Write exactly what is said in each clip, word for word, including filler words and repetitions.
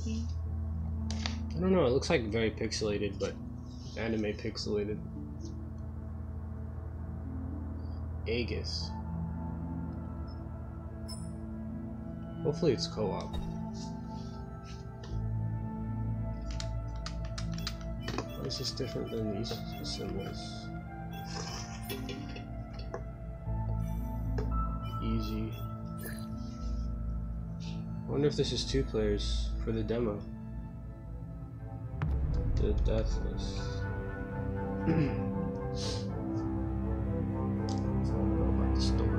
game? I don't know, it looks like very pixelated, but anime pixelated. Aegis. Hopefully it's co-op. Why is this different than these symbols? Easy. I wonder if this is two players for the demo. The Deathless. I don't know about the story.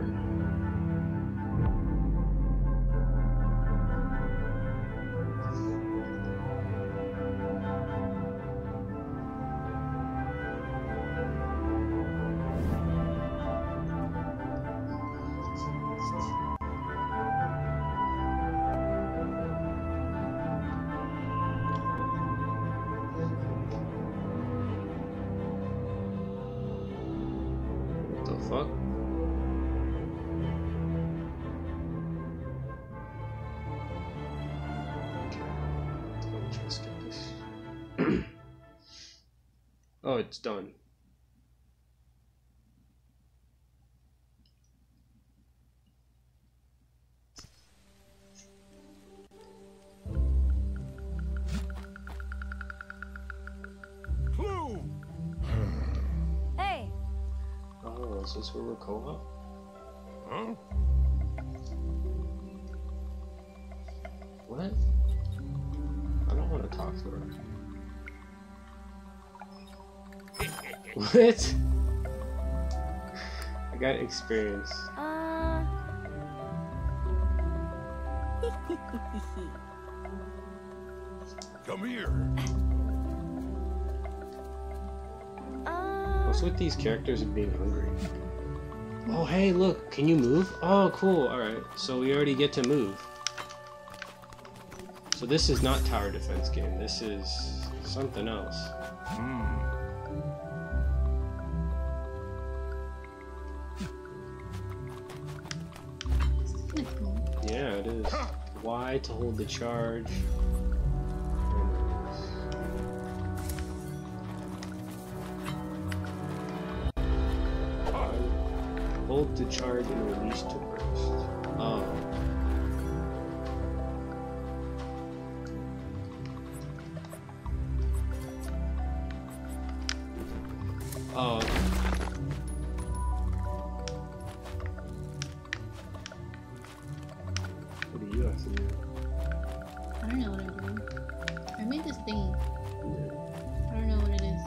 Fuck. Let's get this. Oh, it's done. Is this where we're co-op? Huh? What? I don't want to talk to her. What? I got experience. Uh. Come here. What's with these characters of being hungry? Oh, hey, look, can you move? Oh, cool, alright. So we already get to move. So this is not tower defense game, this is something else. Hmm. Yeah, it is. Y to hold the charge. Hold to charge and release to burst. Oh. Oh. What do you have to do? I don't know what I'm doing. I made this thingy. Yeah. I don't know what it is.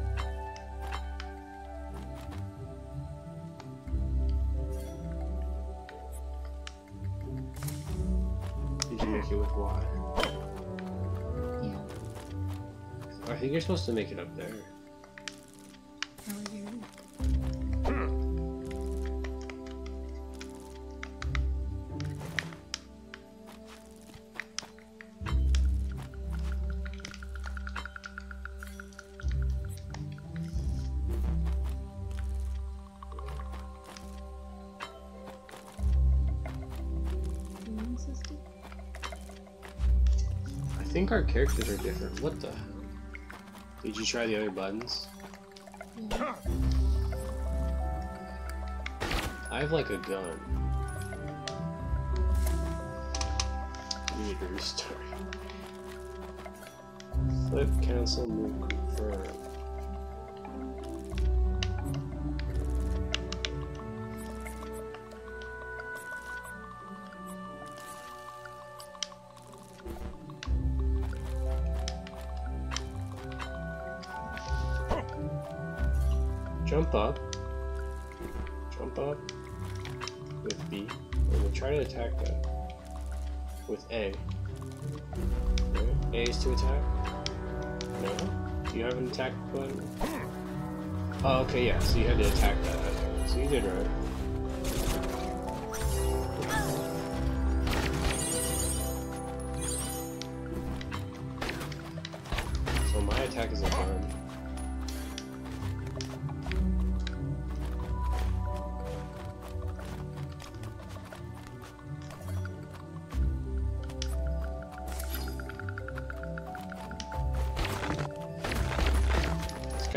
Did you make it with Y? Yeah. I think you're supposed to make it up there. Oh, here it is. I think our characters are different. What the hell? Did you try the other buttons? Yeah. I have like a gun. We need to restart. Flip, cancel, move, confirm. Jump up. Jump up with B. And we'll try to attack that with A. Okay. A is to attack? No? Do you have an attack button? Oh, okay, yeah, so you had to attack that. Okay. So you did right. So my attack is a gun.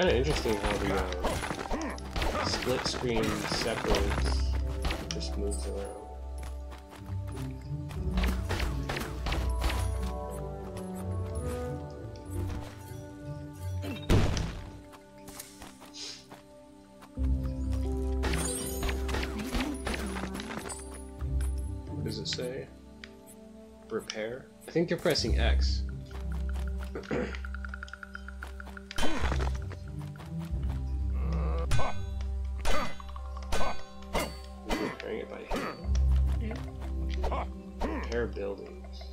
kind of interesting how the uh, split screen separates, it just moves around. What does it say? Repair? I think you're pressing X. Repairing it by hand. Repair buildings.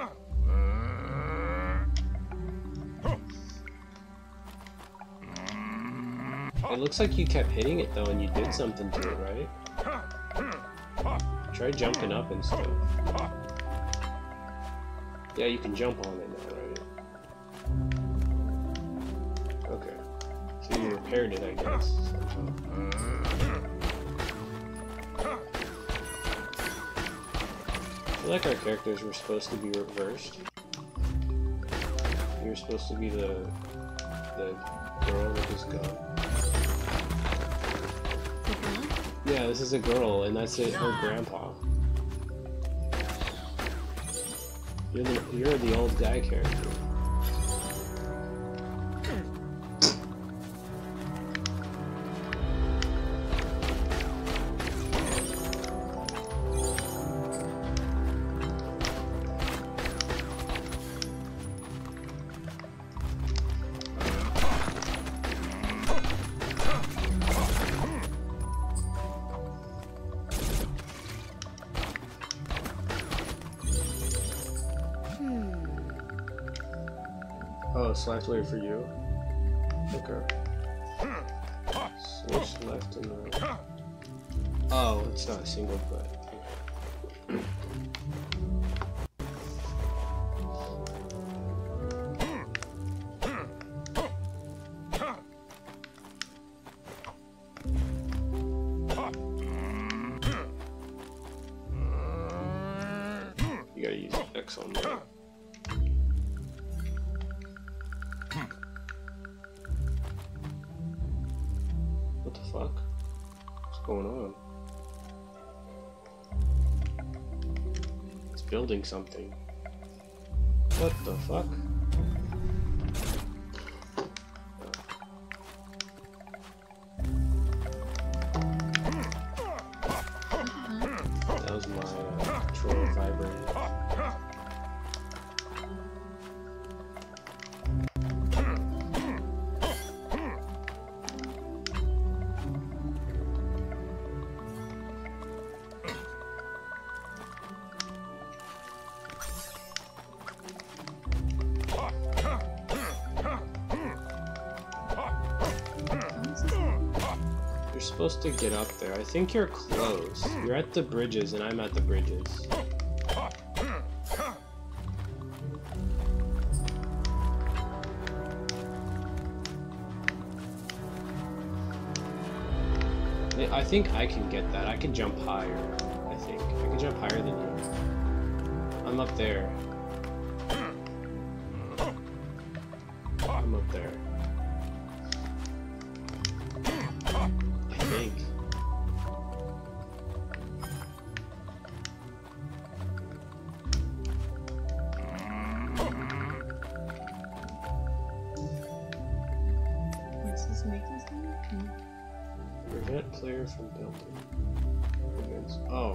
It looks like you kept hitting it though and you did something to it, right? Try jumping up and stuff. Yeah, you can jump on it now, right? Okay. So you repaired it, I guess. I feel like our characters were supposed to be reversed. You were supposed to be the the girl with his gun. Yeah, this is a girl, and that's it, her grandpa. You're the, you're the old guy character. Oh, select way for you? Okay. Switch left and right. Oh, it's not a single but. You gotta use X on that. What the fuck? What's going on? It's building something. What the fuck? That was my uh, controller vibrating. You're supposed to get up there. I think you're close. You're at the bridges and I'm at the bridges. I think I can get that. I can jump higher. I think. I can jump higher than you. I'm up there. I'm up there. I think. What's this make us do? Prevent player from building. Against. Oh.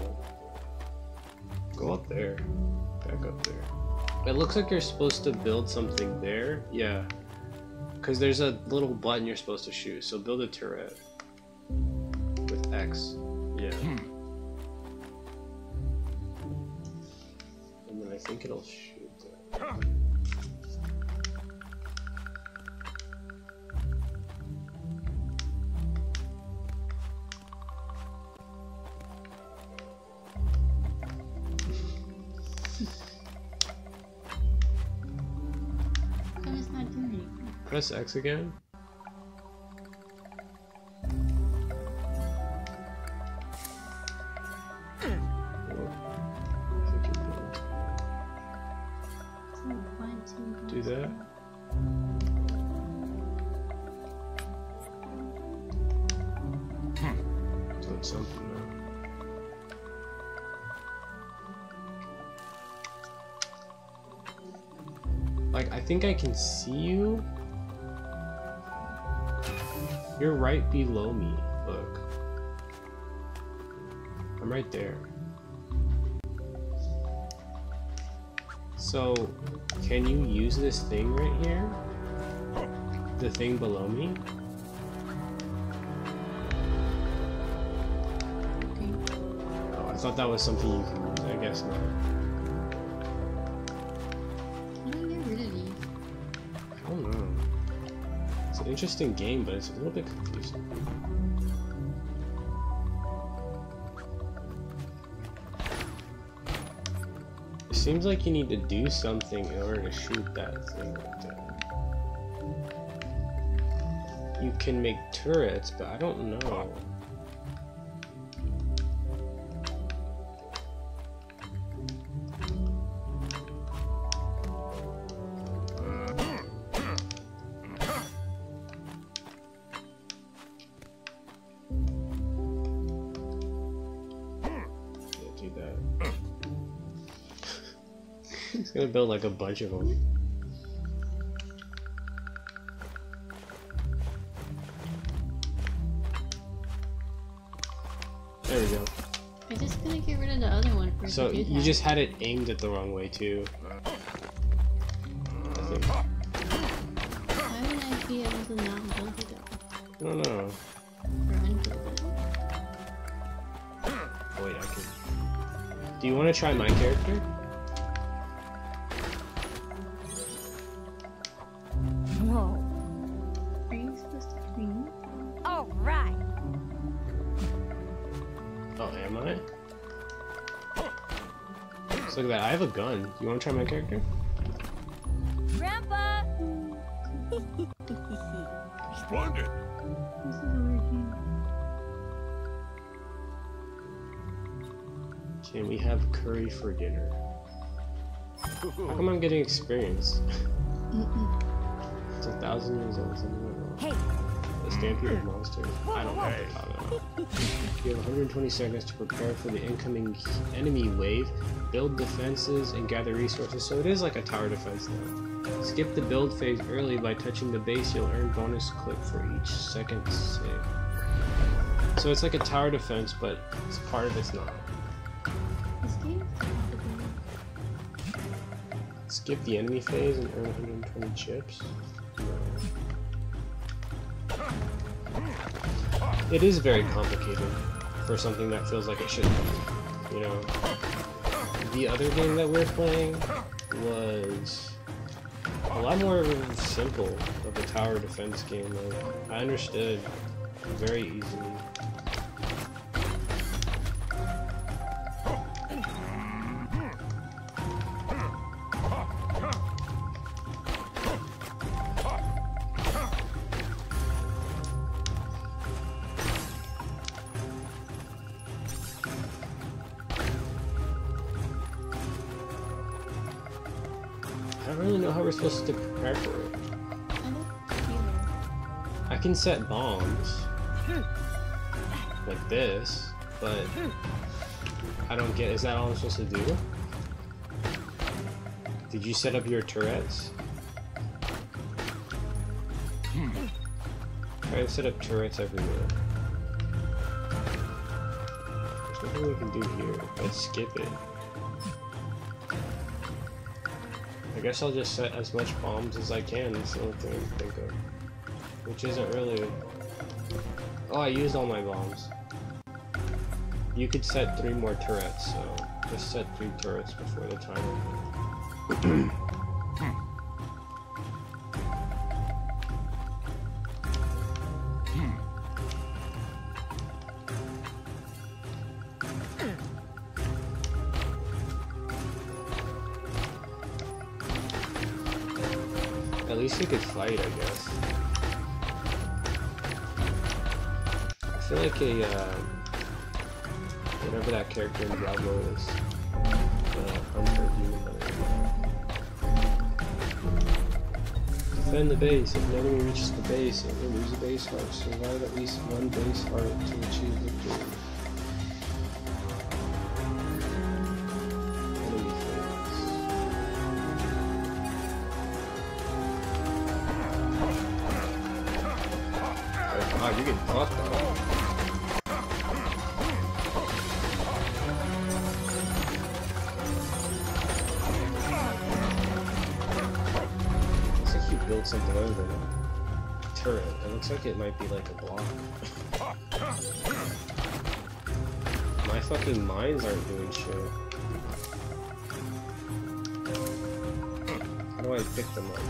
Go up there. Back up there. It looks like you're supposed to build something there. Yeah. Because there's a little button you're supposed to shoot. So build a turret. With X. Yeah. And then I think it'll shoot that. Press X again. Do that. Like, I think I can see you. You're right below me. Look. I'm right there. So, can you use this thing right here? The thing below me? Okay. Oh, I thought that was something you can use. I guess not. How do I get rid of these? I don't know. It's an interesting game, but it's a little bit confusing. It seems like you need to do something in order to shoot that thing right there. You can make turrets, but I don't know. Can't do that. He's gonna build like a bunch of them. There we go. I just couldn't get rid of the other one for So to do you that. just had it aimed at the wrong way too. I think. Why would I be able to not build it up? I don't know. Or unbuild it? Wait, I can. Do you want to try my character? Whoa. Are you supposed to clean? All right. Oh, am I? So look at that. I have a gun. You want to try my character? Grandpa. Splendid. This is working. Can we have curry for dinner? How come I'm getting experience? Mm-mm. It's a thousand years old. Something went wrong. Hey. A stampede of monsters. I don't know what they're talking about. You have one hundred twenty seconds to prepare for the incoming enemy wave, build defenses, and gather resources. So it is like a tower defense now. Skip the build phase early by touching the base. You'll earn bonus clip for each second save. So it's like a tower defense, but it's part of it's not. This game is complicated. Skip the enemy phase and earn one hundred twenty chips? No. It is very complicated for something that feels like it should be, you know. The other game that we're playing was a lot more simple of a tower defense game. Like, I understood very easily. I don't really know how we're supposed to prepare for it. I don't either. I can set bombs like this, but I don't get, is that all I'm supposed to do? Did you set up your turrets? Try to set up turrets everywhere. There's nothing we can do here. Let's skip it. I guess I'll just set as much bombs as I can. That's the only thing I can think of. Which isn't really... Oh, I used all my bombs. You could set three more turrets, so just set three turrets before the timer. At least you could fight, I guess. I feel like a, uh, whatever that character in Diablo is, uh, Hunter Demon Hunter. Defend the base. If an enemy reaches the base, it will lose a base heart. Survive at least one base heart to achieve victory. Enemy phase. You get caught though. Looks like you built something other than a turret. It looks like it might be like a block. My fucking mines aren't doing shit. How do I pick them up?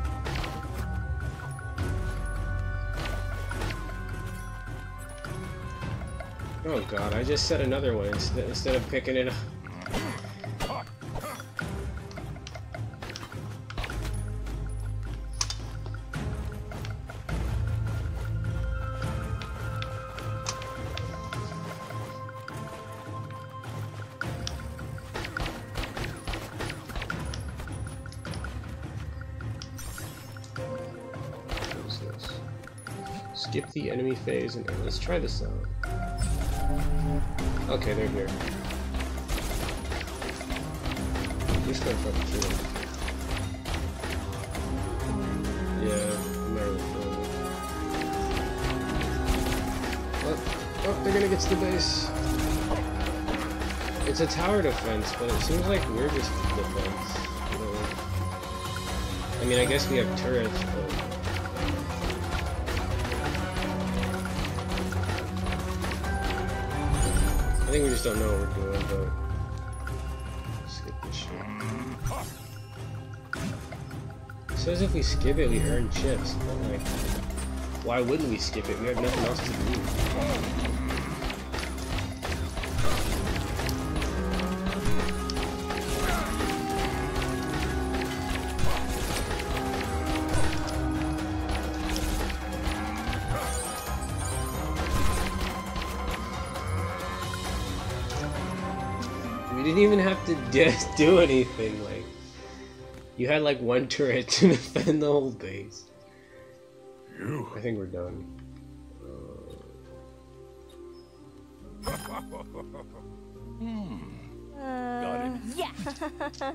Oh god, I just set another one instead, instead of picking it up. Skip the enemy phase and let's try this out. Okay, they're here. Just gonna fucking kill them. Yeah, I'm not really feeling it. Oh, oh, they're gonna get to the base. It's a tower defense, but it seems like we're just defense. You know? I mean, I guess we have turrets, but. I think we just don't know what we're doing, but skip this shit. It says if we skip it, we earn chips, but like, why wouldn't we skip it? We have nothing else to do. We didn't even have to just do anything, like, you had like one turret to defend the whole base. You. I think we're done. Uh... hmm. Uh, Got it. Yeah.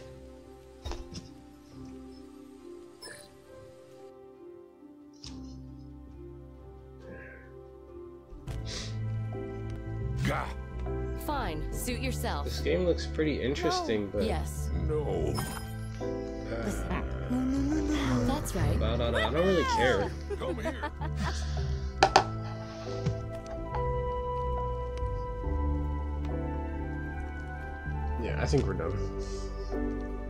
Gah. Fine, suit yourself. This game looks pretty interesting, but Yes, No. uh, that's right. about, uh, I don't really care. Come here. Yeah, I think we're done.